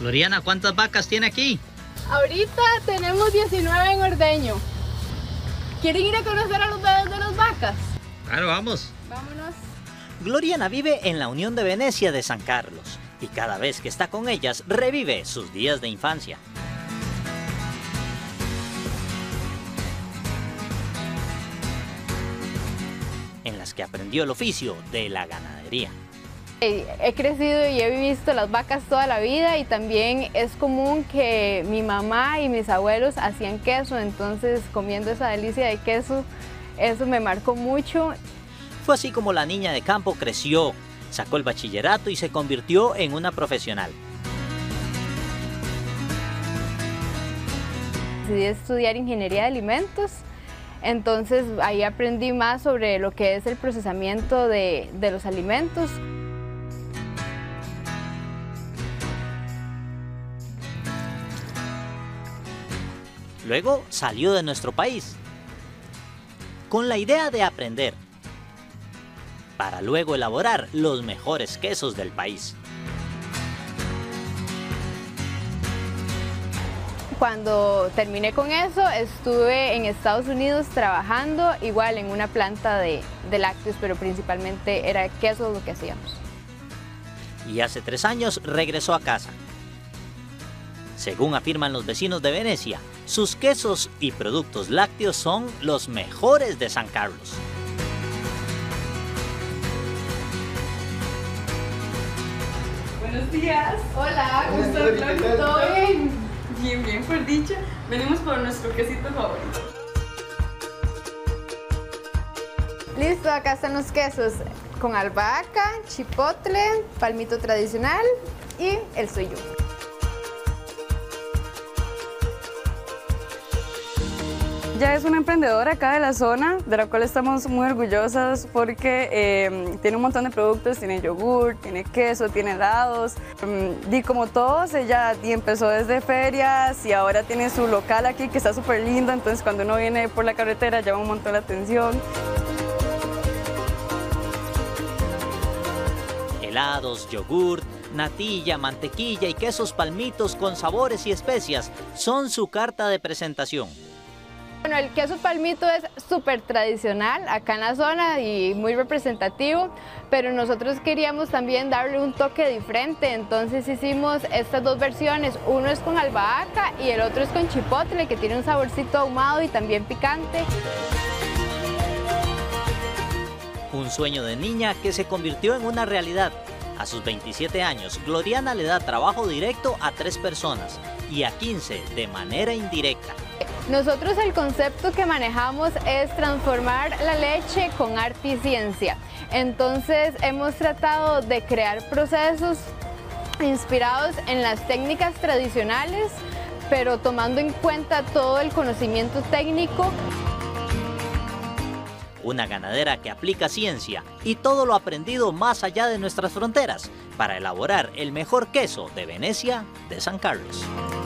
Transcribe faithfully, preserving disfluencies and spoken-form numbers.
Gloriana, ¿cuántas vacas tiene aquí? Ahorita tenemos diecinueve en ordeño. ¿Quieren ir a conocer a los bebés de las vacas? Claro, vamos. Vámonos. Gloriana vive en la Unión de Venecia de San Carlos y cada vez que está con ellas revive sus días de infancia. En las que aprendió el oficio de la ganadería. He crecido y he visto las vacas toda la vida y también es común que mi mamá y mis abuelos hacían queso, entonces comiendo esa delicia de queso, eso me marcó mucho. Fue así como la niña de campo creció, sacó el bachillerato y se convirtió en una profesional. Decidí estudiar ingeniería de alimentos, entonces ahí aprendí más sobre lo que es el procesamiento de, de los alimentos. Luego salió de nuestro país, con la idea de aprender, para luego elaborar los mejores quesos del país. Cuando terminé con eso, estuve en Estados Unidos trabajando igual en una planta de, de lácteos, pero principalmente era queso lo que hacíamos. Y hace tres años regresó a casa. Según afirman los vecinos de Venecia, sus quesos y productos lácteos son los mejores de San Carlos. Buenos días. Hola, gusto verla. ¿Todo bien? Bien, bien, por dicha. Venimos por nuestro quesito favorito. Listo, acá están los quesos con albahaca, chipotle, palmito tradicional y el suyo. Ya es una emprendedora acá de la zona, de la cual estamos muy orgullosas porque eh, tiene un montón de productos, tiene yogur, tiene queso, tiene helados. Y como todos, ella y empezó desde ferias y ahora tiene su local aquí que está súper lindo, entonces cuando uno viene por la carretera llama un montón la atención. Helados, yogur, natilla, mantequilla y quesos palmitos con sabores y especias son su carta de presentación. Bueno, el queso palmito es súper tradicional acá en la zona y muy representativo, pero nosotros queríamos también darle un toque diferente, entonces hicimos estas dos versiones, uno es con albahaca y el otro es con chipotle, que tiene un saborcito ahumado y también picante. Un sueño de niña que se convirtió en una realidad. A sus veintisiete años, Gloriana le da trabajo directo a tres personas y a quince de manera indirecta. Nosotros el concepto que manejamos es transformar la leche con arte y ciencia. Entonces hemos tratado de crear procesos inspirados en las técnicas tradicionales, pero tomando en cuenta todo el conocimiento técnico. Una ganadera que aplica ciencia y todo lo aprendido más allá de nuestras fronteras para elaborar el mejor queso de Venecia de San Carlos.